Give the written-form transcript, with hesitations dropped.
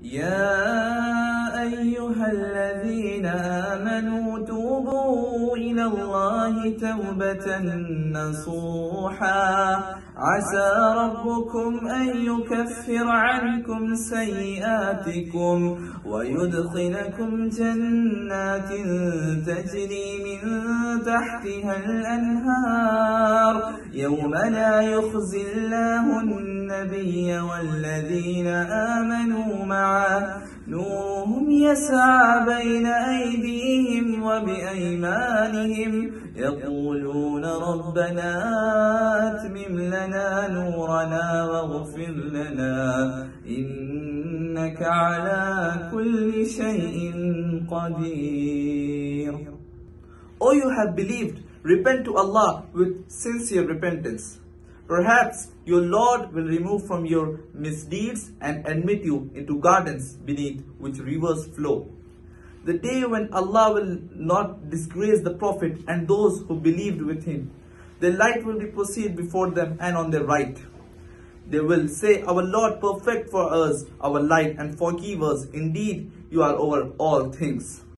يا أيها الذين آمنوا توبوا إلى الله توبة نصوحا عسى ربكم أن يكفر عنكم سيئاتكم ويدخلكم جنات تجري من تحتها الأنهار يوم لا يخزي الله النبي والذين آمنوا معه نورهم يسعى بين أيديهم وبأيمانهم يقولون ربنا أتمم لنا نورنا واغفر لنا إنك على كل شيء قدير. O you have believed, repent to Allah with sincere repentance. Perhaps your Lord will remove from your misdeeds and admit you into gardens beneath which rivers flow. The day when Allah will not disgrace the Prophet and those who believed with him. The light will be proceed before them and on their right. They will say, Our Lord, perfect for us our light and forgive us. Indeed, you are over all things.